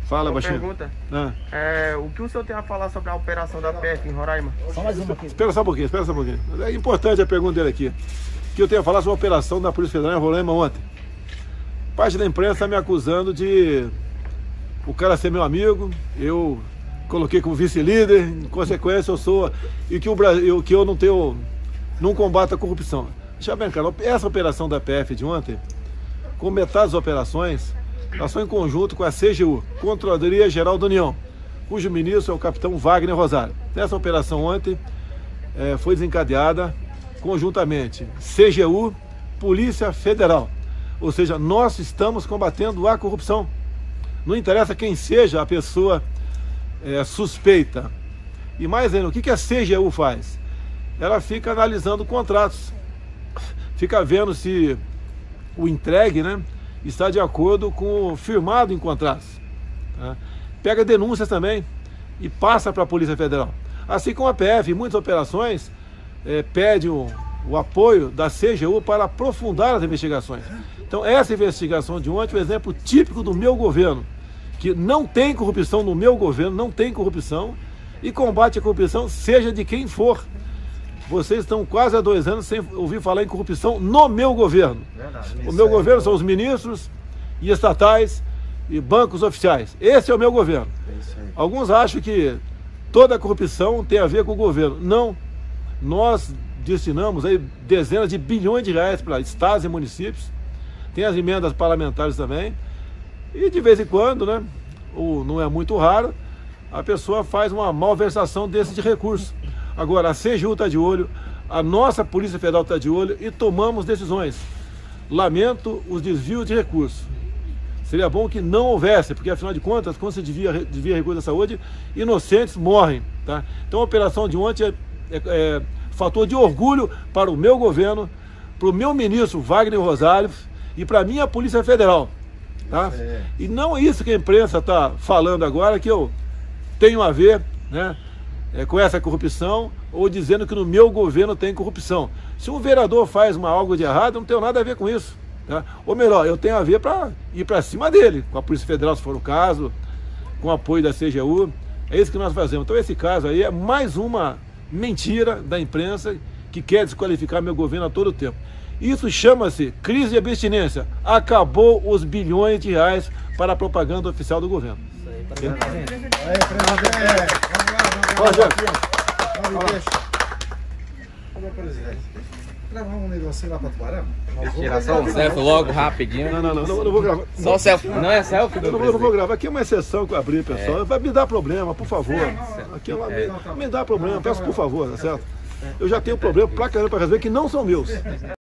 Fala, Uma baixinho. pergunta. O que o senhor tem a falar sobre a operação da PF em Roraima? Só mais uma aqui. Espera só um pouquinho, espera só um pouquinho. É importante a pergunta dele aqui. Que eu tenho a falar sobre a operação da Polícia Federal em Roraima ontem. Parte da imprensa está me acusando de o cara ser meu amigo, eu coloquei como vice-líder, em consequência eu sou, e que eu não combato a corrupção. Deixa bem claro, essa operação da PF de ontem, com metade das operações, elas são em conjunto com a CGU, Controladoria Geral da União, cujo ministro é o capitão Wagner Rosário. Nessa operação ontem foi desencadeada conjuntamente CGU, Polícia Federal. Ou seja, nós estamos combatendo a corrupção. Não interessa quem seja a pessoa suspeita. E mais ainda, o que a CGU faz? Ela fica analisando contratos, fica vendo se o entregue, né, está de acordo com o firmado em contratos. Tá? Pega denúncias também e passa para a Polícia Federal. Assim como a PF, em muitas operações, pede o apoio da CGU para aprofundar as investigações. Então, essa investigação de ontem é um exemplo típico do meu governo, que não tem corrupção no meu governo, não tem corrupção, e combate a corrupção, seja de quem for. Vocês estão quase há 2 anos sem ouvir falar em corrupção no meu governo. Verdade. O meu governo são os ministros e estatais e bancos oficiais. Esse é o meu governo. Alguns acham que toda a corrupção tem a ver com o governo. Não. Nós destinamos aí dezenas de bilhões de reais para estados e municípios. Tem as emendas parlamentares também. E de vez em quando, né, ou não é muito raro, a pessoa faz uma malversação desse de recurso. Agora, a CGU está de olho, a nossa Polícia Federal está de olho e tomamos decisões. Lamento os desvios de recursos. Seria bom que não houvesse, porque afinal de contas, quando se desvia recurso da saúde, inocentes morrem. Tá? Então a operação de ontem é fator de orgulho para o meu governo, para o meu ministro Wagner Rosário e para a minha Polícia Federal. Tá? E não é isso que a imprensa está falando agora, que eu tenho a ver, né, com essa corrupção, ou dizendo que no meu governo tem corrupção. Se um vereador faz algo de errado, eu não tenho nada a ver com isso. Tá? Ou melhor, eu tenho a ver para ir para cima dele, com a Polícia Federal, se for o caso, com o apoio da CGU. É isso que nós fazemos. Então esse caso aí é mais uma mentira da imprensa que quer desqualificar meu governo a todo tempo. Isso chama-se crise de abstinência. Acabou os bilhões de reais para a propaganda oficial do governo. Isso aí, presidente. Aí, presidente. Vamos lá. Ô, presidente. Gravar um negocinho lá para Tubarão? Tirar só um selfie logo, rapidinho. Não vou gravar. Só selfie. Não é selfie? Eu não vou gravar. Aqui é uma exceção que eu abri, pessoal. Vai me dar problema, por favor. Aqui me dá problema, peço por favor, tá certo? Eu já tenho problema pra caramba para resolver que não são meus.